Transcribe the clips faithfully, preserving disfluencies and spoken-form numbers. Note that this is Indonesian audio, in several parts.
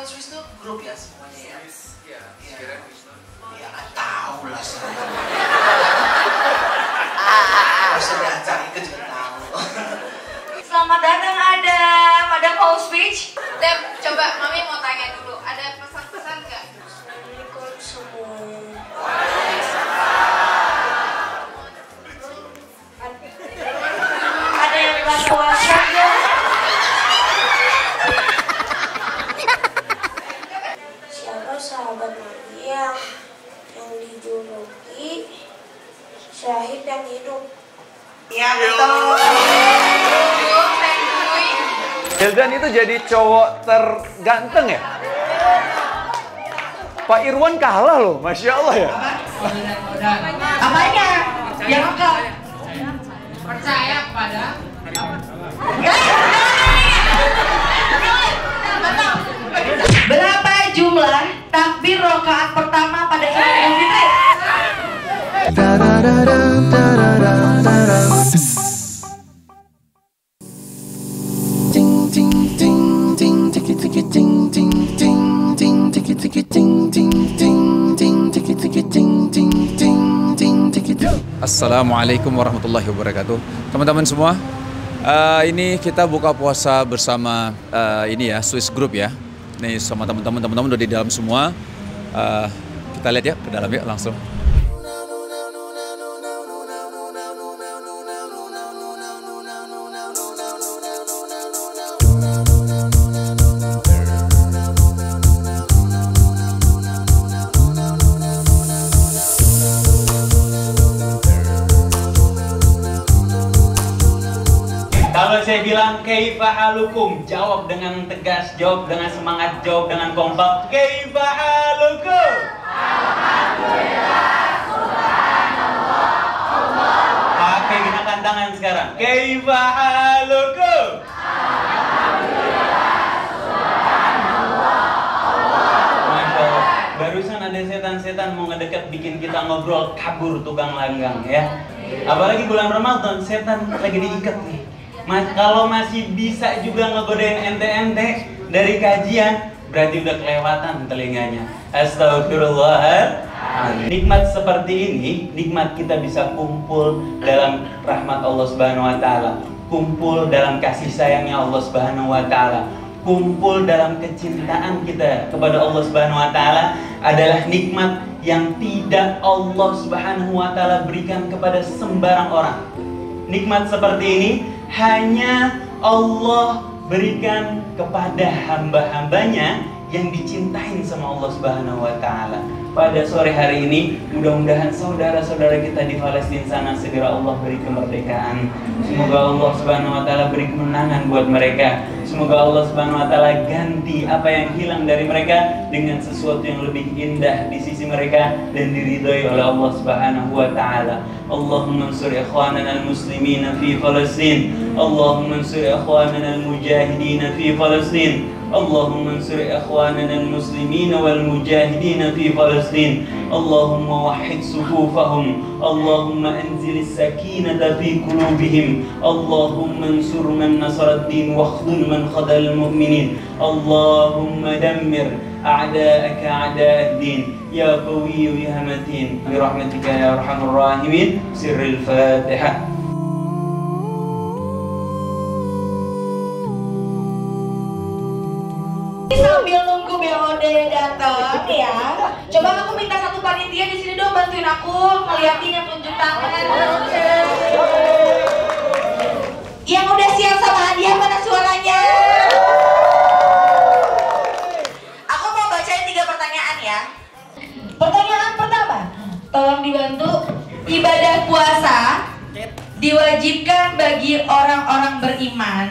Swiss tuh grup ya semuanya ya? Swiss, ya. Iya. Ya nggak tahu lah saya. Harus ada cari ikut juga tahu. Selamat datang Adam, ada mau speech? Dem, coba Mami mau tanya dulu, ada pesan-pesan nggak? Ada yang buat puasa nggak? Siapa sahabat Nabi yang yang dijuluki syahid yang hidup? Ya betul. Hildan itu jadi cowok terganteng ya? Pak Irwan kalah loh, Masya Allah ya. Apanya? Yang apa? Percaya pada Berapa jumlah takbir rakaat pertama pada sholat Idul Fitri? Assalamualaikum warahmatullahi wabarakatuh. Teman-teman semua, uh, ini kita buka puasa bersama uh, ini ya, Swiss Group ya. Nih sama teman-teman, teman-teman udah di dalam semua. Uh, kita lihat ya ke dalam ya langsung. Kalau saya bilang kaifa halukum, jawab dengan tegas, jawab dengan semangat, jawab dengan kompak. Kaifa halukum? Alhamdulillah, subhanallah, Allah. Pakai gerakan tangan sekarang. Kaifa halukum? Alhamdulillah, subhanallah, Allah. Masya Allah. Barusan ada setan-setan mau ngedekat bikin kita ngobrol, kabur tukang langgang ya. Apalagi bulan Ramadan, setan lagi diikat nih. Mas, kalau masih bisa juga ngegodain ente-ente dari kajian, berarti udah kelewatan telinganya. Astagfirullahaladzim. Nikmat seperti ini, nikmat kita bisa kumpul dalam rahmat Allah Subhanahu Wa Taala, kumpul dalam kasih sayangnya Allah Subhanahu Wa Taala, kumpul dalam kecintaan kita kepada Allah Subhanahu Wa Taala adalah nikmat yang tidak Allah Subhanahu Wa Taala berikan kepada sembarang orang. Nikmat seperti ini hanya Allah berikan kepada hamba-hambanya yang dicintain sama Allah Subhanahu Wa Taala. Pada sore hari ini, mudah-mudahan saudara-saudara kita di Palestina sana segera Allah beri kemerdekaan. Semoga Allah Subhanahu Wa Taala beri kemenangan buat mereka. Semoga Allah Subhanahu Wa Taala ganti apa yang hilang dari mereka dengan sesuatu yang lebih indah di sisi mereka dan diridhoi oleh Allah Subhanahu Wa Taala. Allahumma ansur ikhwanana al-muslimina fi Palestin. Allahumma ansur ikhwanana al-mujahidin fi Palestin. Allahumma ansur ikhwanana al-muslimin wal mujahidin fi Palestin. Allahumma wahhid sufufahum. Allahumma anzil as-sakinata fi qulubihim. Allahumma ansur man nasara ad-din wa khudhul man khadal al-mu'minin. Allahumma dammir a'da'aka a'da' ad-din ya qawiyyu ya matin bi rahmatika ya arhamar rahimin. Sirrul Fatihah. Sambil nunggu B O D datang ya, coba aku minta satu panitia di sini dong bantuin aku ngeliatin yang tunjuk tangan. Yang udah siap sama hadiah mana suaranya? Aku mau bacain tiga pertanyaan ya. Pertanyaan pertama, tolong dibantu. Ibadah puasa diwajibkan bagi orang-orang beriman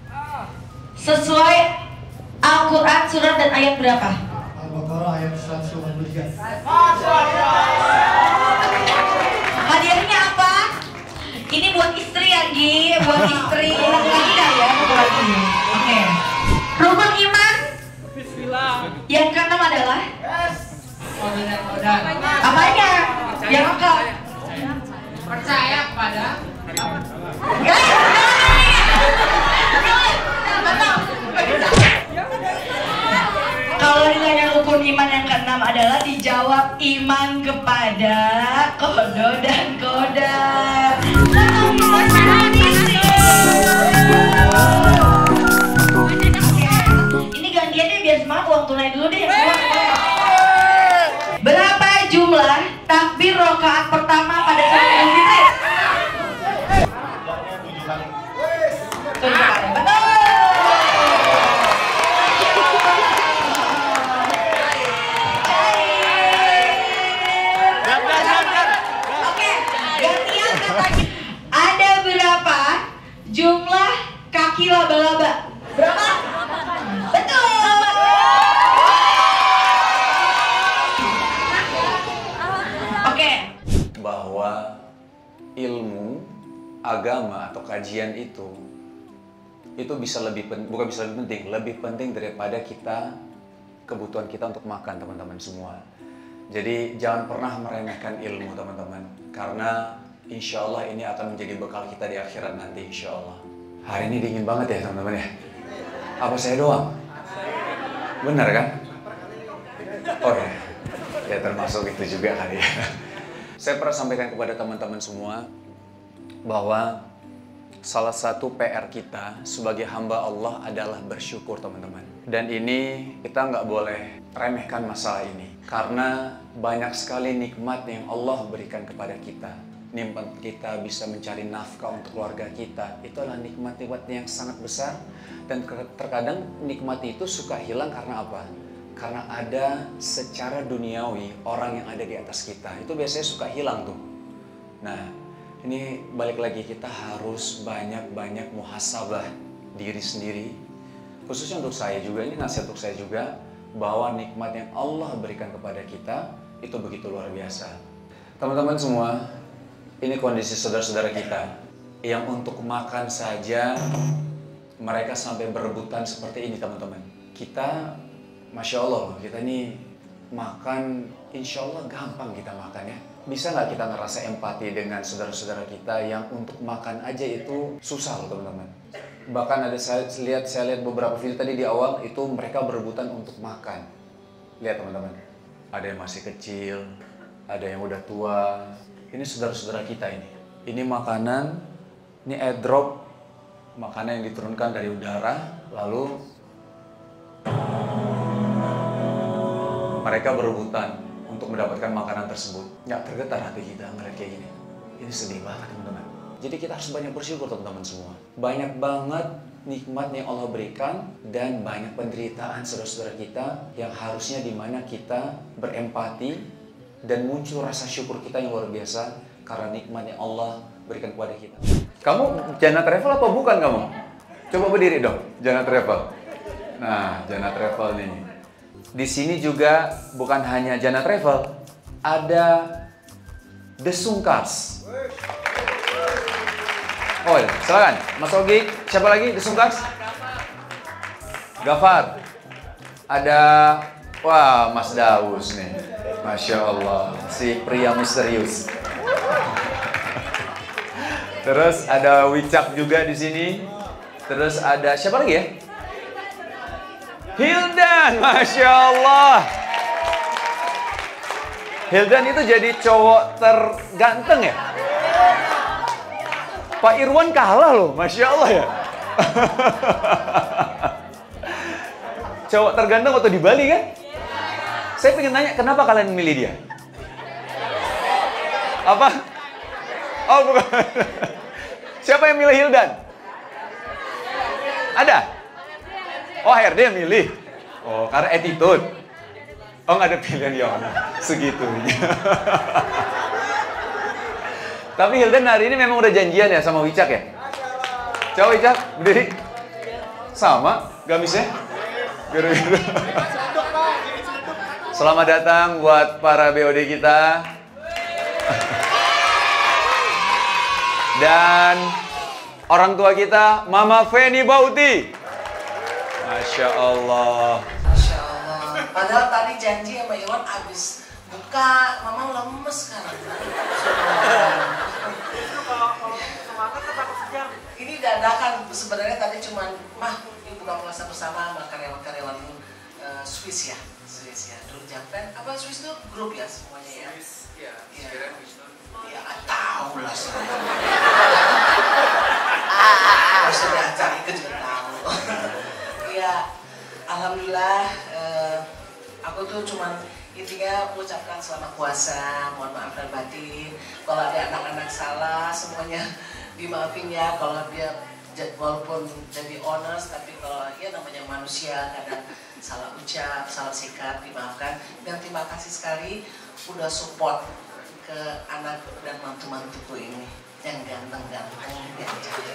sesuai Al-Quran surat dan ayat berapa? Al-Baqarah ayat seratus delapan puluh tiga. Hadiahnya apa? Ini buat istri ya, Gi, buat istri. Tidak ya, buat ini. Oke. Rukun iman. Yang keenam adalah? Apanya? Yang apa? percaya pada Kalau ditanya rukun iman yang keenam adalah dijawab iman kepada kodo dan kodar. Ini gantiannya biar semangat, uang tunai dulu deh. Berapa jumlah takbir rakaat pertama pada salat Idul Fitri? Tujuh kali. Betul. Oke, gantian katanya. Ada berapa jumlah kaki laba-laba? Berapa? Betul. Oke. Bahwa ilmu agama atau kajian itu itu bisa lebih pen, bukan bisa lebih penting, lebih penting daripada kita kebutuhan kita untuk makan, teman-teman semua. Jadi jangan pernah meremehkan ilmu, teman-teman, karena insya Allah ini akan menjadi bekal kita di akhirat nanti, insya Allah. Hari ini dingin banget ya, teman-teman ya. Apa saya doang? Benar kan? Oh ya, ya termasuk itu juga kali ya. Saya pernah sampaikan kepada teman-teman semua bahwa salah satu P R kita sebagai hamba Allah adalah bersyukur, teman-teman. Dan ini kita nggak boleh remehkan masalah ini, karena banyak sekali nikmat yang Allah berikan kepada kita. Nikmat kita bisa mencari nafkah untuk keluarga kita, itu adalah nikmat-nikmat yang sangat besar. Dan terkadang nikmat itu suka hilang karena apa? Karena ada secara duniawi orang yang ada di atas kita, itu biasanya suka hilang tuh. Nah, ini balik lagi, kita harus banyak-banyak muhasabah diri sendiri. Khususnya untuk saya juga, ini nasihat untuk saya juga, bahwa nikmat yang Allah berikan kepada kita itu begitu luar biasa. Teman-teman semua, ini kondisi saudara-saudara kita yang untuk makan saja mereka sampai berebutan seperti ini, teman-teman. Kita, Masya Allah, kita ini makan, insya Allah gampang kita makan ya. Bisa nggak kita ngerasa empati dengan saudara-saudara kita yang untuk makan aja itu susah loh, teman-teman. Bahkan ada saya lihat saya lihat beberapa video tadi di awal itu mereka berebutan untuk makan. Lihat, teman-teman, ada yang masih kecil, ada yang udah tua. Ini saudara-saudara kita ini. Ini makanan, ini airdrop, makanan yang diturunkan dari udara, lalu mereka berebutan untuk mendapatkan makanan tersebut. Nggak tergetar hati kita ngeliat kayak gini. Ini sedih banget, teman-teman. Jadi kita harus banyak bersyukur, teman-teman semua. Banyak banget nikmat yang Allah berikan dan banyak penderitaan saudara-saudara kita yang harusnya dimana kita berempati dan muncul rasa syukur kita yang luar biasa karena nikmat yang Allah berikan kepada kita. Kamu Jana Travel apa bukan kamu? Coba berdiri dong, Jana Travel. Nah, Jana Travel nih. Di sini juga bukan hanya Jana Travel, ada The Sungkars. Oh, silakan, Mas Ogi. Siapa lagi The Sungkars? Gafar. Ada, wah, Mas Daus nih. Masya Allah, si pria misterius. Terus ada Wicak juga di sini. Terus ada siapa lagi ya? Hildan, Masya Allah. Hildan itu jadi cowok terganteng ya? Pak Irwan kalah loh, Masya Allah ya. Cowok terganteng waktu di Bali kan? Saya pengen nanya, kenapa kalian memilih dia? Apa? Oh bukan. Siapa yang milih Hildan? Ada? Oh, H R D yang milih. Oh, karena attitude. Oh, nggak ada pilihan ya, segitunya. Tapi Hildan hari ini memang udah janjian ya sama Wicak ya? Coba Wicak, berdiri. Sama, gamisnya? Gara-gara. Selamat datang buat para B O D kita. Dan orang tua kita, Mama Feni Bauti. Masya Allah. Masya Allah. Padahal tadi janji sama Iwan abis buka, Mama lemes kan. Ini dadakan sebenarnya tadi cuman, Mah, ini buka puasa bersama sama karyawan-karyawanmu. Uh, uh, Swiss ya, Swiss ya. Dulu Japan, apa Swiss itu grup ya semuanya ya? Swiss, ya. Iya. Ya. Ya tahu lah saya. Ah, sudah cari ke juga tahu. Ya, alhamdulillah. Uh, aku tuh cuman intinya mengucapkan selamat puasa, mohon maaf dan batin. Kalau ada anak-anak salah, semuanya dimaafin ya. Kalau dia walaupun jadi honest, tapi kalau ya namanya manusia kadang salah ucap, salah sikap, dimaafkan. Dan terima kasih sekali udah support ke anak dan mantu-mantuku ini yang ganteng-ganteng, yang cantik.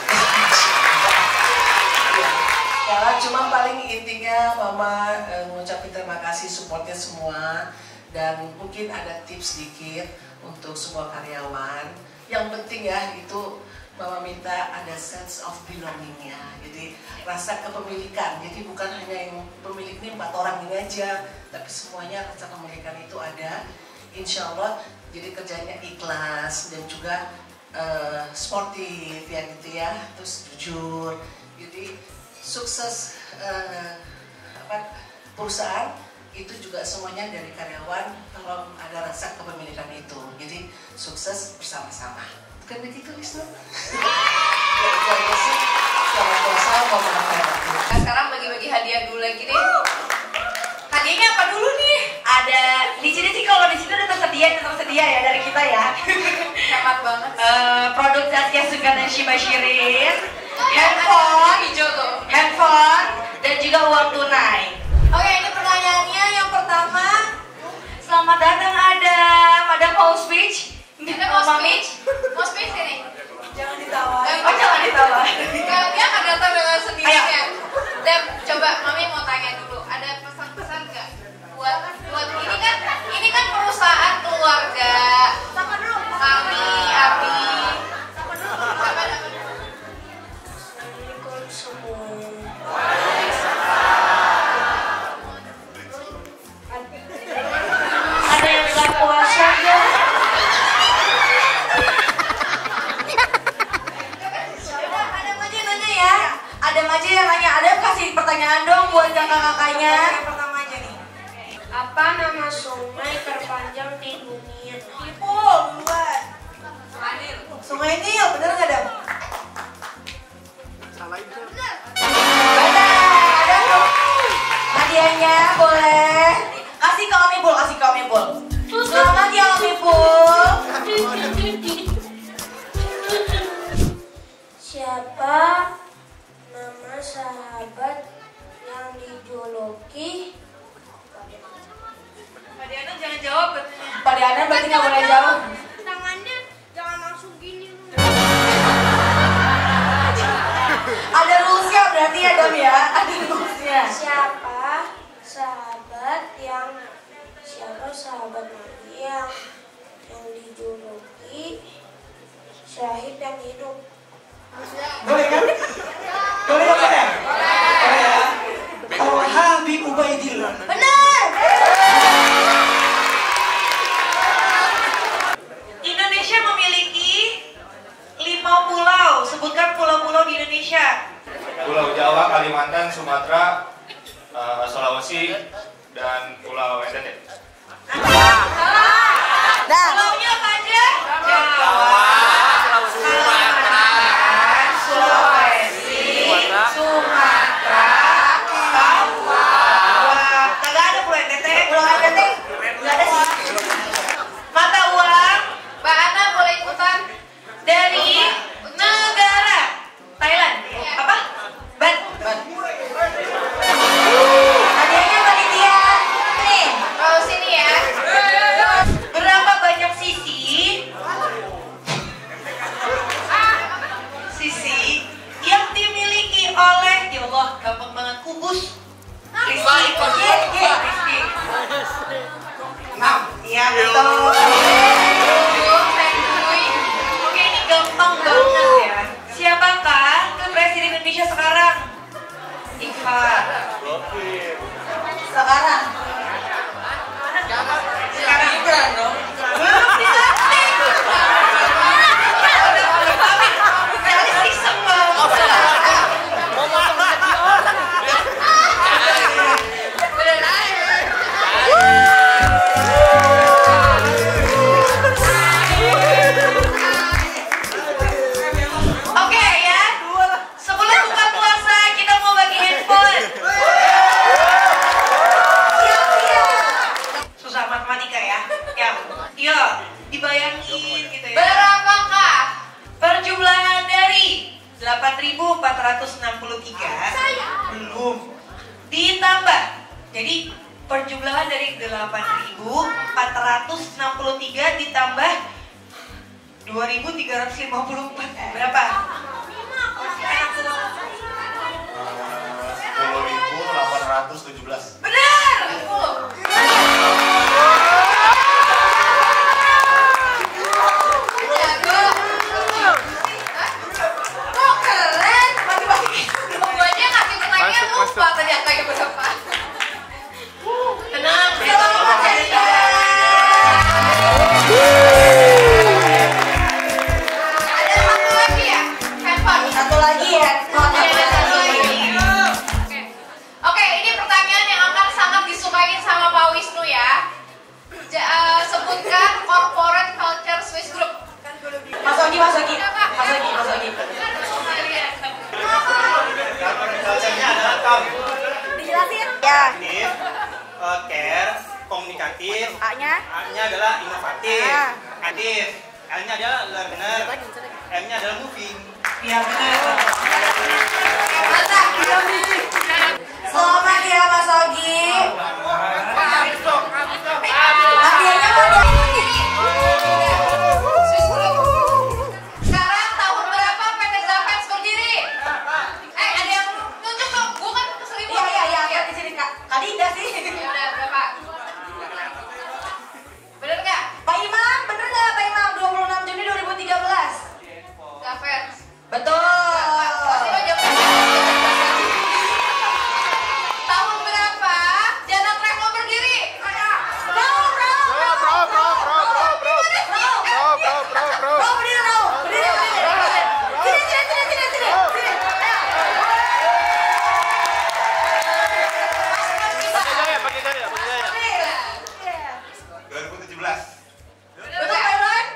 Ya, cuma paling intinya Mama eh, ngucapin terima kasih supportnya semua, dan mungkin ada tips sedikit untuk semua karyawan. Yang penting ya itu Mama minta ada sense of belongingnya, jadi rasa kepemilikan. Jadi bukan hanya yang pemilik ini empat orang ini aja, tapi semuanya rasa kepemilikan itu ada. Insya Allah jadi kerjanya ikhlas dan juga uh, sportif ya gitu ya, terus jujur. Jadi sukses uh, apa, perusahaan itu juga semuanya dari karyawan kalau ada rasa kepemilikan itu. Jadi sukses bersama-sama. Bukan begitu, Wisnu? Ya, itu aja sih. Selamat puasa, mohon maaf ya. Nah, sekarang bagi-bagi hadiah dulu lagi deh. Hadiahnya apa dulu nih? Ada di sini sih, kalau di sini udah tersedia, udah tersedia ya dari kita ya. Hemat banget. Uh, produk Zaskia Sungkan dan Shiba Shirin, handphone, hijau tuh. handphone, dan juga uang tunai. Oke, ini pertanyaannya yang pertama. Selamat datang ada Madam House Speech. Kita mau speech? Mau speech ini? Jangan ditawa. Oh, jangan ditawa. Kalau dia akan datang dengan sendirinya. Dan coba Mami mau tanya dulu, ada pesan-pesan nggak buat buat ini kan ini kan perusahaan keluarga. Sama dulu. Mami, Abi. Sama dulu. Siapa dapat? Assalamualaikum semua. Ada yang nggak puasa nggak? Ada aja yang nanya ya. Ada aja yang nanya, ada kasih pertanyaan dong buat kakak-kakaknya. Yang pertama aja nih. Apa nama sungai terpanjang di dunia? Ipul, duluan. Sungai Nil, bener nggak Dam? Benar, ada dong. Hadiahnya boleh. Kasih ke Om Ipul, kasih ke Om Ipul. Selamat ya Om Ipul. Siapa nama sahabat yang dijuluki? Pak Diana jangan jawab. Pak Diana berarti nggak boleh jawab. Tangannya jangan langsung gini. Ada rulesnya berarti ya Dam ya. Ada rulesnya. Siapa sahabat yang siapa sahabat Nabi yang yang dijuluki syahid yang hidup? Boleh kan? Boleh kan ya? Boleh ya? Oh, Habib Ubaidillah. Benar. Indonesia memiliki lima pulau. Sebutkan pulau-pulau di Indonesia. Pulau Jawa, Kalimantan, Sumatera, uh, Sulawesi, dan Pulau N T T. Pulaunya apa aja? Jawa, Kalimantan, Sulawesi, Sumatera, Papua. Kagak ada pulau N T T. Pulau N T T nggak ada sih. Mata uang Mbak Ana boleh ikutan? dari negara Thailand. Apa? Ban. Hadiahnya panitia. Nih. Kalau sini ya. Berapa banyak sisi? Sisi yang dimiliki oleh, ya Allah, gampang banget, kubus. Rizky, Rizky, Rizky. Enam. Iya betul. Oke, ini gampang banget ya. Siapakah ke Presiden Indonesia sekarang? Ikhwan. Sekarang. Sekarang Gibran dong. Belum dilantik. Udah boleh pamit. Realistisem banget. Perjumlahan dari delapan ribu empat ratus enam puluh tiga ditambah dua ribu tiga ratus lima puluh empat. Berapa? sepuluh ribu delapan ratus tujuh belas. Benar! Kok keren? Pagi-pagi Gua aja ngasih pertanyaan lupa ternyata yang berapa. tenang, selamat hari raya. Ada satu lagi ya? Handphone. Satu lagi ya. Oke, ada satu lagi. Oke. Oke, ini pertanyaan yang akan sangat disukai sama Pak Wisnu ya. Ja- eh, sebutkan corporate culture Swiss Group. Mas Ogi, Mas Ogi. Mas Ogi, Mas Ogi. Culture-nya adalah calm, Dijelasin? Ya. aktif, eh, care, komunikatif. A-nya? A-nya adalah inovatif, Ah. aktif. L-nya adalah learner. M-nya adalah moving. Iya benar. Mantap. Selamat ya Mas Ogi. Hadiahnya mana? Swiss Group. Sekarang tahun berapa P T Zapens berdiri? Eh, ada yang nunjuk dong. Gua kan keseribu. Iya iya iya, aku di sini Kak. Kak Dinda sih. Ya udah, berapa? Bener nggak? Pak Imam, bener nggak Pak Imam? dua puluh enam Juni dua ribu tiga belas. Zapens. Betul. Pasti lo jawab. Tahun berapa Jana Travel berdiri? Bro, bro, bro, bro, bro, bro, bro, bro, bro, bro, bro, bro, bro, berdiri, bro, berdiri, berdiri, sini, sini, sini, sini, sini, sini, ayo. dua ribu tujuh belas. Betul Pak Imran?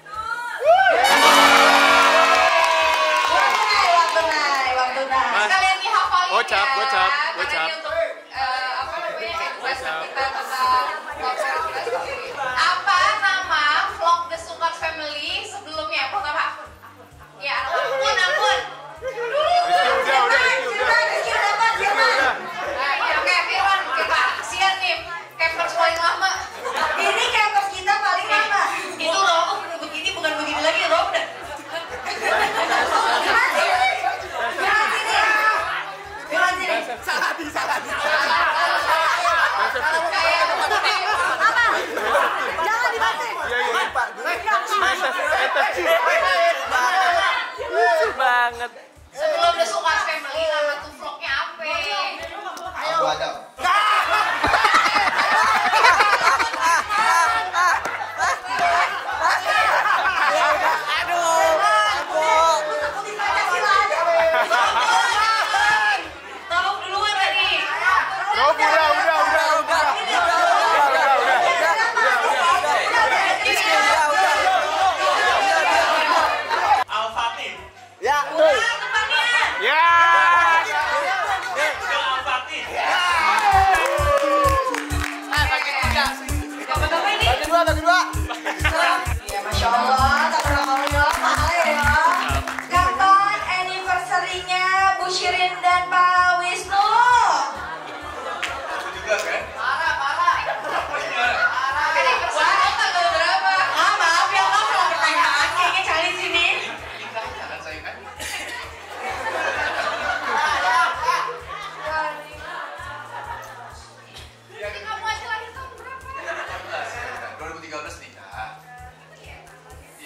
Waktu naik, waktu naik, waktu naik. Sekalian dihafalin Gocap, ya. gocap, Karena gocap. ini untuk eh, apa namanya education kita tentang culture kita sendiri. Apa nama vlog The Sungkar Family sebelumnya? Pertama. Ya, ampun, ampun. Udah, udah, Rizky, udah. Firman, Rizky udah dapat, Firman. Nah, ya, oke, Firman, kita kasihan nih. Campers paling lama. Ini campus kita paling lama. Itu loh, udah begini bukan begini lagi, loh udah. Firman sini. Firman sini. Firman sini. Apa? Jangan dibanting. Lucu banget. Sebelum The Sungkar Family, nama tuh vlognya apa? Abu Adam. Tahu duluan tadi. Oh, udah, udah, udah, udah, udah. Al-Fatih. Ya. Ya. Al-Fatih. Bapak-bapak ini. Kedua, kedua. Ya Masya Allah, tak pernah ya, mahal ya. Kapan anniversary-nya Bu Shirin dan Pak Wisnu? Aku juga kan? Parah, parah. Parah. Kan yang pertama tanggal berapa? Ah maaf ya Kak, salah pertanyaan kayaknya cari sini. Nikahnya kan saya kan? Jadi kamu aja lahir tahun berapa? dua ribu tiga belas nikah. Iya.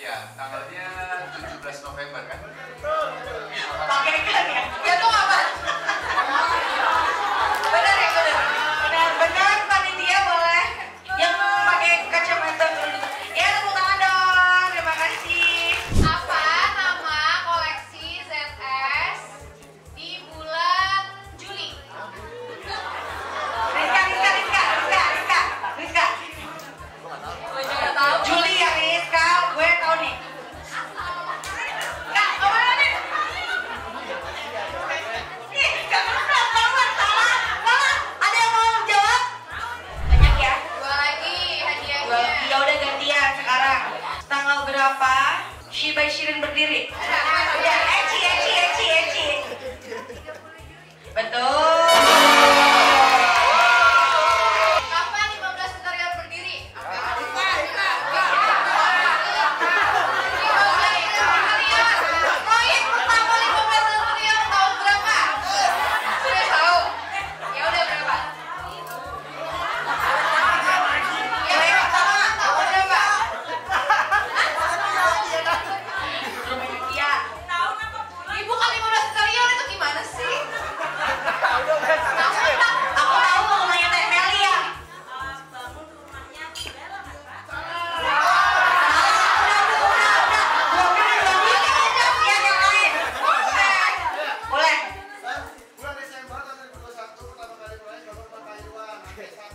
Oke.